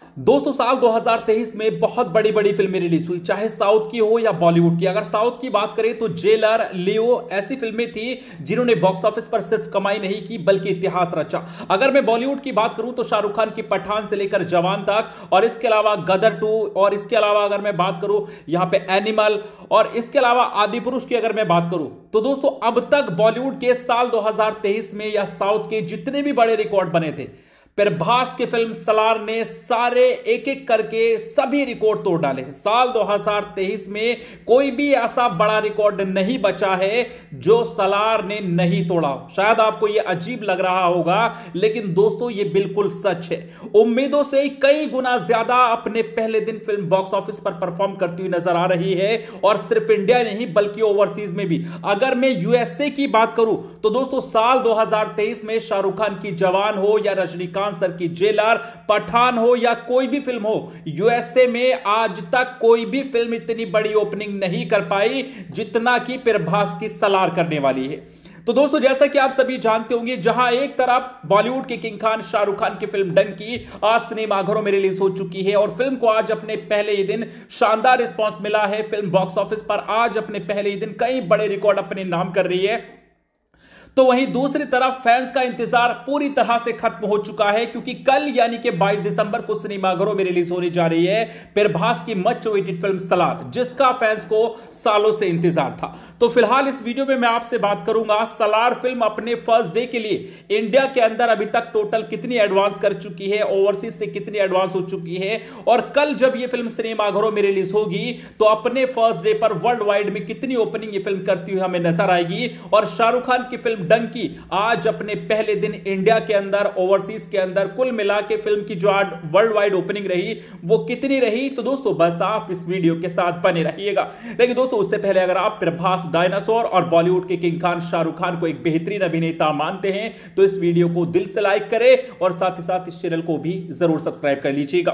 दोस्तों साल 2023 में बहुत बड़ी बड़ी फिल्में रिलीज हुई, चाहे साउथ की हो या बॉलीवुड की। अगर साउथ की बात करें तो जेलर, लियो ऐसी फिल्में थी जिन्होंने बॉक्स ऑफिस पर सिर्फ कमाई नहीं की बल्कि इतिहास रचा। अगर मैं बॉलीवुड की बात करूं तो शाहरुख खान की पठान से लेकर जवान तक, और इसके अलावा गदर 2, और इसके अलावा अगर मैं बात करूं यहां पे एनिमल, और इसके अलावा आदि पुरुष की अगर मैं बात करूं तो दोस्तों अब तक बॉलीवुड के साल 2023 में या साउथ के जितने भी बड़े रिकॉर्ड बने थे, प्रभास की फिल्म सलार ने सारे एक एक करके सभी रिकॉर्ड तोड़ डाले। साल 2023 में कोई भी ऐसा बड़ा रिकॉर्ड नहीं बचा है जो सलार ने नहीं तोड़ा। शायद आपको यह अजीब लग रहा होगा, लेकिन दोस्तों यह बिल्कुल सच है। उम्मीदों से कई गुना ज्यादा अपने पहले दिन फिल्म बॉक्स ऑफिस पर परफॉर्म करती हुई नजर आ रही है, और सिर्फ इंडिया नहीं बल्कि ओवरसीज में भी। अगर मैं यूएसए की बात करूं तो दोस्तों साल 2023 में शाहरुख खान की जवान हो या रजनीकांत सर की जेलर, पठान हो या कोई भी फिल्म हो, यूएसए में आज तक कोई भी फिल्म इतनी बड़ी ओपनिंग नहीं कर पाई जितना कि प्रभास की सलार करने वाली है। तो दोस्तों जैसा कि आप सभी जानते होंगे, जहां एक तरफ बॉलीवुड के किंग खान शाहरुख खान की फिल्म डंकी आज सिनेमाघरों में रिलीज हो चुकी है, और फिल्म को आज अपने पहले ही दिन शानदार रिस्पांस मिला है। फिल्म बॉक्स ऑफिस पर आज अपने पहले ही दिन कई बड़े रिकॉर्ड अपने नाम कर रही है, तो वहीं दूसरी तरफ फैंस का इंतजार पूरी तरह से खत्म हो चुका है, क्योंकि कल यानी कि 22 दिसंबर को सिनेमाघरों में रिलीज होने जा रही है प्रभास की मच अवेटेड फिल्म सलार, जिसका फैंस को सालों से इंतजार था। तो फिलहाल इस वीडियो में मैं आपसे बात करूंगा सलार फिल्म अपने फर्स्ट डे के लिए इंडिया के अंदर अभी तक टोटल कितनी एडवांस कर चुकी है, ओवरसीज से कितनी एडवांस हो चुकी है, और कल जब यह फिल्म सिनेमाघरों में रिलीज होगी तो अपने फर्स्ट डे पर वर्ल्ड वाइड में कितनी ओपनिंग ये फिल्म करती हुई हमें नजर आएगी। और शाहरुख खान की फिल्म डंकी आज अपने पहले दिन इंडिया के अंदर, ओवरसीज के अंदर कुल मिला के फिल्म की जो आज वर्ल्ड वाइड ओपनिंग रही वो कितनी रही, तो दोस्तों बस आप इस वीडियो के साथ बने रहिएगा। लेकिन दोस्तों उससे पहले अगर आप प्रभास डायनासोर और बॉलीवुड के किंग खान शाहरुख खान को एक बेहतरीन अभिनेता मानते हैं तो इस वीडियो को दिल से लाइक करें, और साथ ही साथ इस चैनल को भी जरूर सब्सक्राइब कर लीजिएगा।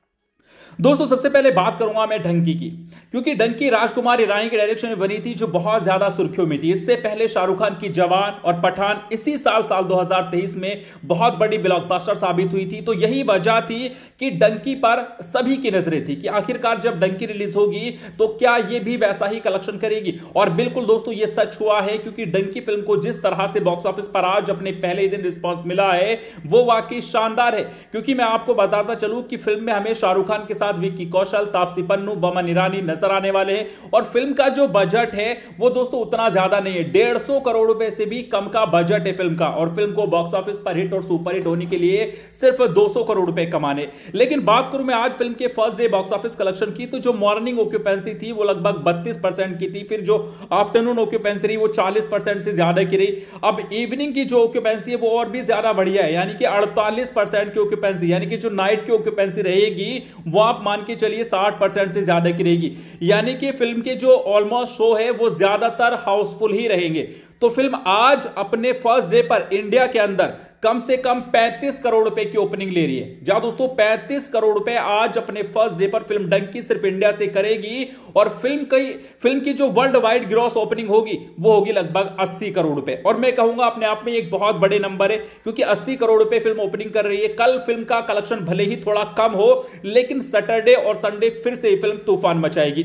दोस्तों सबसे पहले बात करूंगा मैं डंकी की, क्योंकि डंकी राजकुमार ईरानी के डायरेक्शन में बनी थी, जो बहुत ज्यादा सुर्खियों में थी। इससे पहले शाहरुख खान की जवान और पठान इसी साल 2023 में बहुत बड़ी ब्लॉकबस्टर साबित हुई थी। तो यही वजह थी कि डंकी पर सभी की नजरें थी कि आखिरकार जब डंकी रिलीज होगी तो क्या ये भी वैसा ही कलेक्शन करेगी। और बिल्कुल दोस्तों ये सच हुआ है, क्योंकि डंकी फिल्म को जिस तरह से बॉक्स ऑफिस पर आज अपने पहले ही दिन रिस्पॉन्स मिला है वो वाकई शानदार है। क्योंकि मैं आपको बताता चलूं कि फिल्म में हमें शाहरुख खान के साथ विक्की कौशल, तापसी पन्नू, बमन ईरानी नजर आने वाले हैं, और फिल्म का जो बजट है वो दोस्तों उतना ज्यादा नहीं है, 150 करोड़ रुपए से भी कम का बजट है फिल्म का, और फिल्म को बॉक्स ऑफिस पर हिट और सुपर हिट होने के लिए सिर्फ 200 करोड़ रुपए कमाने। लेकिन बात करूं मैं आज फिल्म के first day box office collection की, तो जो मॉर्निंग ऑक्यूपेंसी थी वो लगभग 32% की थी, फिर जो आफ्टरनून ऑक्यूपेंसी रही वो 40% से ज्यादा की रही। अब इवनिंग की जो ऑक्यूपेंसी है वो और भी ज्यादा बढ़िया है, यानी कि 48% की ऑक्यूपेंसी, यानी कि जो नाइट की ऑक्यूपेंसी रहेगी वो आप मान के चलिए 60% से ज्यादा की रहेगी। यानी कि फिल्म के जो ऑलमोस्ट शो है वो ज्यादातर हाउसफुल ही रहेंगे। तो फिल्म आज अपने फर्स्ट डे पर इंडिया के अंदर कम से कम 35 करोड़ रुपए की ओपनिंग ले रही है। जहां दोस्तों 35 करोड़ रुपए आज अपने फर्स्ट डे पर फिल्म डंकी सिर्फ इंडिया से करेगी, और फिल्म की जो वर्ल्ड वाइड ग्रॉस ओपनिंग होगी वो होगी लगभग 80 करोड़ रुपए। और मैं कहूंगा अपने आप में एक बहुत बड़े नंबर है, क्योंकि 80 करोड़ रुपए फिल्म ओपनिंग कर रही है। कल फिल्म का कलेक्शन भले ही थोड़ा कम हो, लेकिन सैटरडे और संडे फिर से फिल्म तूफान मचाएगी।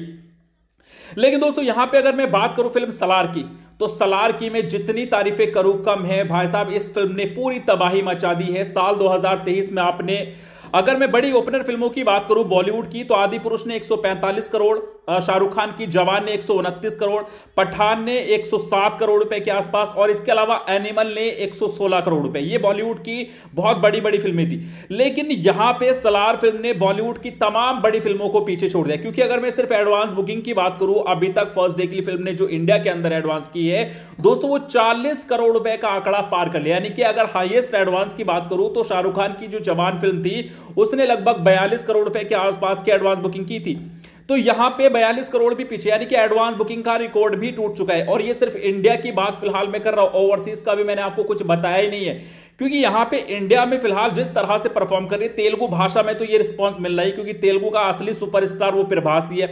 लेकिन दोस्तों यहां पे अगर मैं बात करूं फिल्म सलार की, तो सलार की मैं जितनी तारीफें करूं कम है। भाई साहब इस फिल्म ने पूरी तबाही मचा दी है। साल 2023 में आपने, अगर मैं बड़ी ओपनर फिल्मों की बात करूं बॉलीवुड की, तो आदि पुरुष ने 145 करोड़, शाहरुख खान की जवान ने 129 करोड़, पठान ने 107 करोड़ रुपए के आसपास, और इसके अलावा एनिमल ने 116 करोड़ रुपए। ये बॉलीवुड की बहुत बड़ी बड़ी फिल्में थी। लेकिन यहां पे सलार फिल्म ने बॉलीवुड की तमाम बड़ी फिल्मों को पीछे छोड़ दिया, क्योंकि अगर मैं सिर्फ एडवांस बुकिंग की बात करूं, अभी तक फर्स्ट डे की फिल्म ने जो इंडिया के अंदर एडवांस की है दोस्तों वो 40 करोड़ रुपए का आंकड़ा पार कर लिया। यानी कि अगर हाईएस्ट एडवांस की बात करूं तो शाहरुख खान की जो जवान फिल्म थी उसने लगभग 42 करोड़ रुपए के आसपास की एडवांस बुकिंग की थी। तो यहां पे 42 करोड़ भी पीछे, यानी कि एडवांस बुकिंग का रिकॉर्ड भी टूट चुका है। और ये सिर्फ इंडिया की बात फिलहाल मैं कर रहा हूं, ओवरसीज का भी मैंने आपको कुछ बताया ही नहीं है, क्योंकि यहां पे इंडिया में फिलहाल जिस तरह से परफॉर्म कर रही है तेलुगु भाषा में तो ये रिस्पांस मिल रहा है, क्योंकि तेलुगु का असली सुपरस्टार वो प्रभास ही है।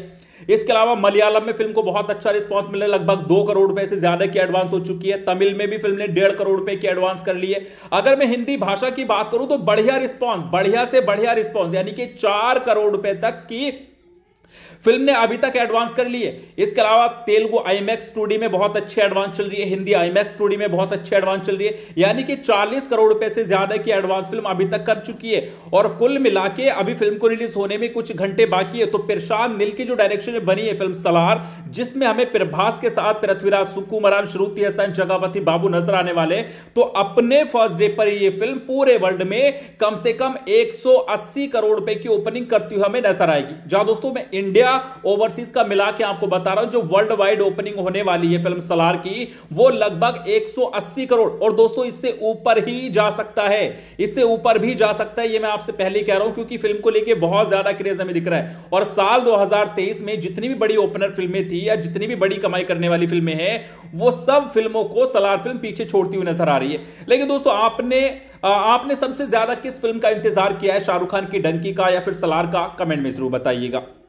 इसके अलावा मलयालम में फिल्म को बहुत अच्छा रिस्पांस मिला, लगभग 2 करोड़ रुपए से ज्यादा की एडवांस हो चुकी है। तमिल में भी फिल्म ने 1.5 करोड़ रुपए की एडवांस कर ली है। अगर मैं हिंदी भाषा की बात करूं तो बढ़िया रिस्पांस, बढ़िया से बढ़िया रिस्पांस, यानी कि 4 करोड़ रुपए तक की फिल्म ने अभी तक एडवांस कर ली है। इसके अलावा तेलुगु IMAX 2D में बहुत अच्छी एडवांस चल रही है, हिंदी IMAX 2D में बहुत अच्छी एडवांस चल रही है, यानी कि 40 करोड़ रुपए से ज्यादा की एडवांस फिल्म अभी तक कर चुकी है। और कुल मिला के अभी फिल्म को रिलीज होने में कुछ घंटे बाकी है। तो प्रशांत नील की जो डायरेक्शन में बनी है फिल्म सलार, जिसमें हमें प्रभास के साथ पृथ्वीराज सुकुमारन, श्रुति हसन, जगपति बाबू नजर आने वाले, तो अपने फर्स्ट डे पर यह फिल्म पूरे वर्ल्ड में कम से कम 180 करोड़ रुपए की ओपनिंग करती हुई हमें नजर आएगी। जहां दोस्तों मैं इंडिया ओवरसीज का मिला के आपको बता रहा हूं, जो वर्ल्ड वाइड ओपनिंग होने वाली है फिल्म सलार की, वो लगभग 180 करोड़, और दोस्तों इससे ऊपर ही जा सकता है, इससे ऊपर भी जा सकता है, ये मैं आपसे पहले ही कह रहा हूं, क्योंकि फिल्म को लेके बहुत ज्यादा क्रेज हमें दिख रहा है। और साल 2023 में जितनी भी बड़ी ओपनर फिल्में थी या जितनी भी बड़ी कमाई करने वाली फिल्में हैं, वो सब फिल्मों को सलार फिल्म पीछे छोड़ती हुई नजर आ रही है। लेकिन दोस्तों आपने सबसे ज्यादा किस फिल्म का इंतजार किया है, शाहरुख खान की डंकी का या फिर सलार का? कमेंट में जरूर बताइएगा।